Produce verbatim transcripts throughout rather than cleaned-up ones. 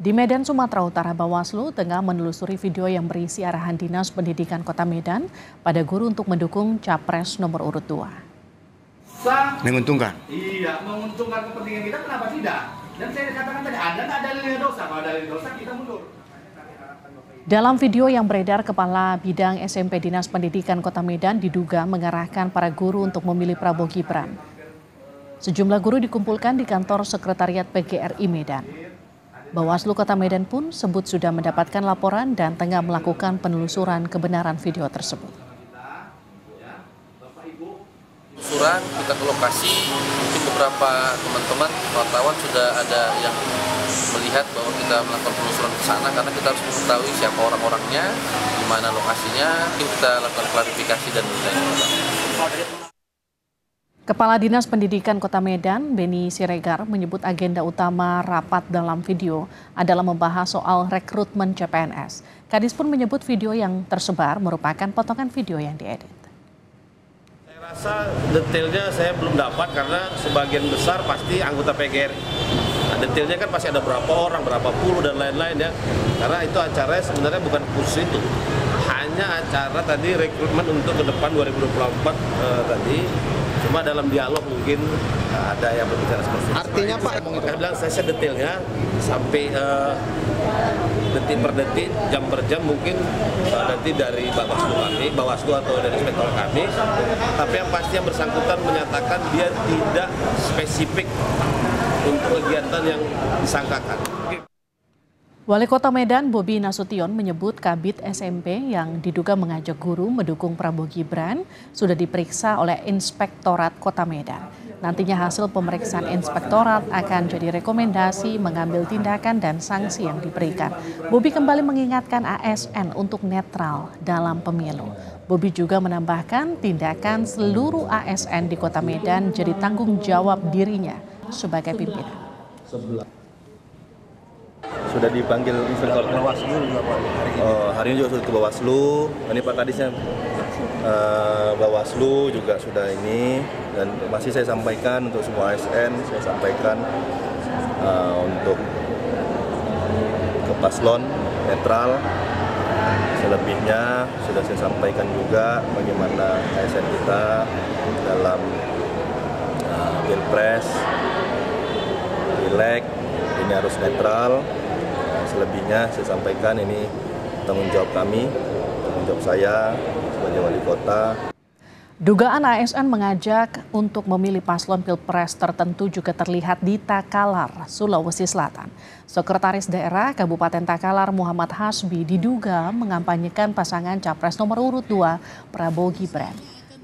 Di Medan, Sumatera Utara, Bawaslu tengah menelusuri video yang berisi arahan Dinas Pendidikan Kota Medan pada guru untuk mendukung Capres nomor urut dua. Menguntungkan? Iya, menguntungkan kepentingan kita, kenapa tidak? Dan saya katakan tadi, ada nggak dalilnya dosa? Kalau dalil dosa, kita mundur. Dalam video yang beredar, Kepala Bidang S M P Dinas Pendidikan Kota Medan diduga mengarahkan para guru untuk memilih Prabowo Gibran. Sejumlah guru dikumpulkan di kantor Sekretariat P G R I Medan. Bawaslu Kota Medan pun sebut sudah mendapatkan laporan dan tengah melakukan penelusuran kebenaran video tersebut. Penelusuran kita ke lokasi, mungkin beberapa teman-teman wartawan sudah ada yang melihat bahwa kita melakukan penelusuran ke sana karena kita harus mengetahui siapa orang-orangnya, di mana lokasinya, mungkin kita lakukan klarifikasi dan lain-lain. Kepala Dinas Pendidikan Kota Medan, Beni Siregar, menyebut agenda utama rapat dalam video adalah membahas soal rekrutmen C P N S. Kadis pun menyebut video yang tersebar merupakan potongan video yang diedit. Saya rasa detailnya saya belum dapat karena sebagian besar pasti anggota P G R I. Nah, detailnya kan pasti ada berapa orang, berapa puluh dan lain-lain ya. Karena itu acaranya sebenarnya bukan khusus itu. Hanya acara tadi rekrutmen untuk ke depan dua ribu dua puluh empat eh, tadi. Cuma dalam dialog mungkin ada yang berbicara seperti itu. Artinya Pak, saya bilang saya detailnya sampai uh, detik per detik, jam per jam mungkin uh, nanti dari Bawaslu kami, Bawaslu atau dari inspektor kami. Tapi yang pasti yang bersangkutan menyatakan dia tidak spesifik untuk kegiatan yang disangkakan. Wali Kota Medan, Bobi Nasution, menyebut Kabid S M P yang diduga mengajak guru mendukung Prabowo Gibran sudah diperiksa oleh Inspektorat Kota Medan. Nantinya hasil pemeriksaan Inspektorat akan jadi rekomendasi mengambil tindakan dan sanksi yang diberikan. Bobi kembali mengingatkan A S N untuk netral dalam pemilu. Bobi juga menambahkan tindakan seluruh A S N di Kota Medan jadi tanggung jawab dirinya sebagai pimpinan. Sudah dipanggil inspektor Bawaslu juga Pak. Oh, hari ini juga sudah ke Bawaslu. Ini Pak Kadisnya uh, Bawaslu juga sudah ini dan masih saya sampaikan untuk semua A S N, saya sampaikan uh, untuk ke paslon netral. Selebihnya sudah saya sampaikan juga bagaimana A S N kita dalam uh, Pilpres, Pileg ini harus netral. Selebihnya saya sampaikan ini tanggung jawab kami, tanggung jawab saya sebagai wali kota. Dugaan A S N mengajak untuk memilih paslon Pilpres tertentu juga terlihat di Takalar, Sulawesi Selatan. Sekretaris Daerah Kabupaten Takalar Muhammad Hasbi diduga mengampanyekan pasangan Capres nomor urut dua Prabowo Gibran.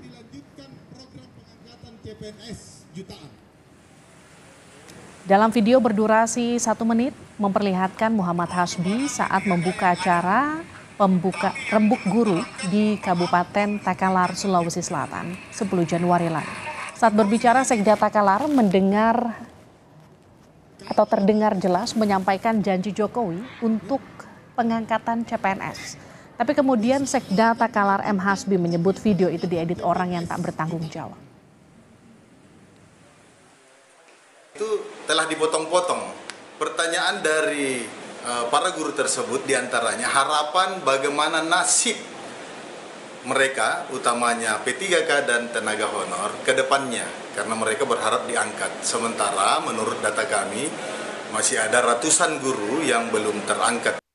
Dalam video berdurasi satu menit memperlihatkan Muhammad Hasbi saat membuka acara pembuka rembuk guru di Kabupaten Takalar, Sulawesi Selatan sepuluh Januari lalu. Saat berbicara, Sekda Takalar mendengar atau terdengar jelas menyampaikan janji Jokowi untuk pengangkatan C P N S. Tapi kemudian Sekda Takalar M. Hasbi menyebut video itu diedit orang yang tak bertanggung jawab. Itu telah dipotong-potong. Pertanyaan dari uh, para guru tersebut diantaranya harapan bagaimana nasib mereka, utamanya P tiga K dan tenaga honor ke depannya, karena mereka berharap diangkat. Sementara menurut data kami masih ada ratusan guru yang belum terangkat.